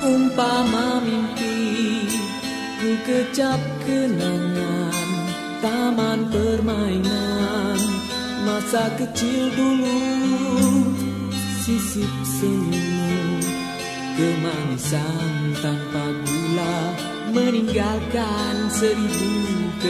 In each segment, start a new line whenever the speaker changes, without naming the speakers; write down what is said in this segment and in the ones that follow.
Umpama mimpi ku kecap kenangan taman permainan masa kecil dulu, sisip senyum kemanisan tanpa gula meninggalkan 1000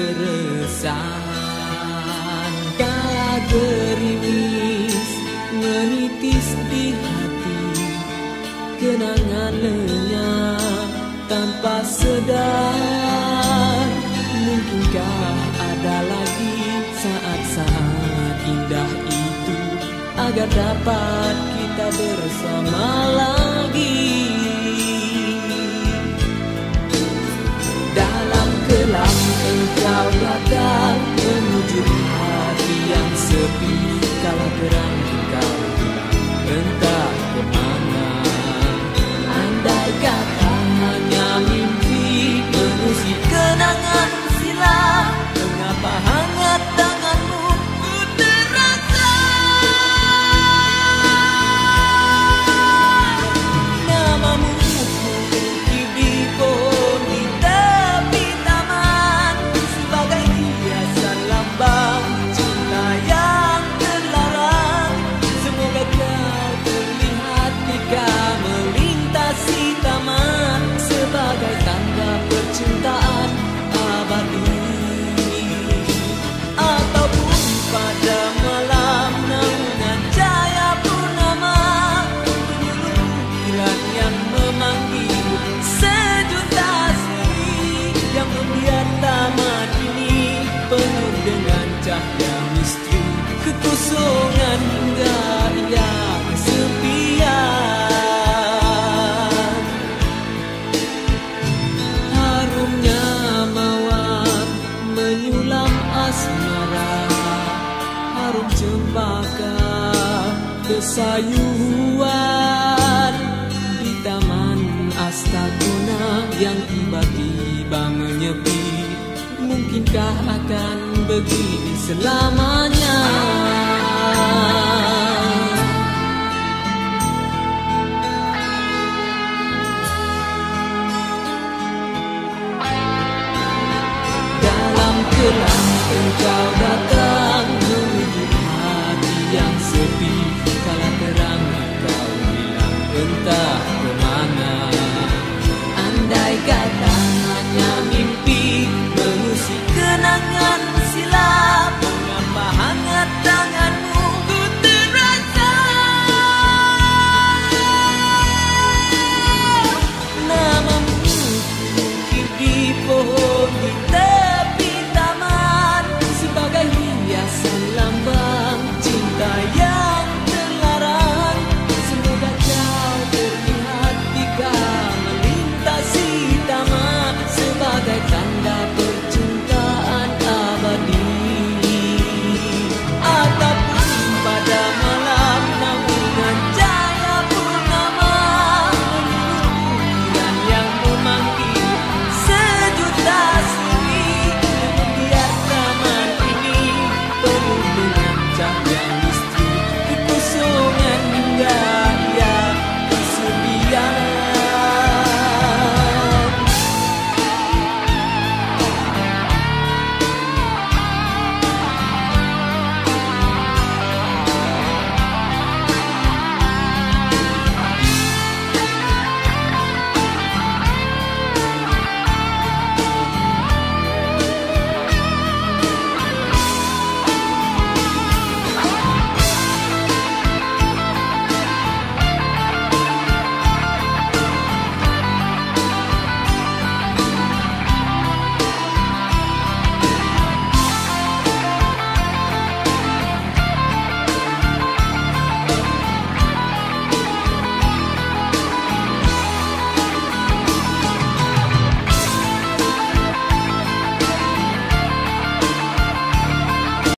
keresahan. Kala gerimis menitis di hati, kenangan lenyap tanpa sadar. Mungkinkah ada lagi saat-saat indah itu agar dapat kita bersama lagi? Dalam kelam engkau datang menuju hati yang sepi, kala terang engkau entah kemana. Andai kata hanya mimpi mengusik kenangan silam, mengapa hangat tanganmu ku terasa? Namamu mengukir di pohon di tepi taman, sebagai hiasan lambang cinta yang terlarang. Semoga kau terlihat ketika melintasi taman, sebagai tanda percintaan abadi. Ataupun pada malam naungan cahaya purnama, menyulut kilat yang memanggil sejuta seri, yang membiar taman ini penuh dengan cahaya misteri, kekosongan hingga ia kesepian. Harumnya mawar menyulam asmara, harum cempaka kesayuan di taman Astagona yang tiba-tiba menyepi. Mungkinkah akan begini selamanya? Dalam kelam engkau datang menuju hati yang sepi, kala terang engkau hilang entah kemana.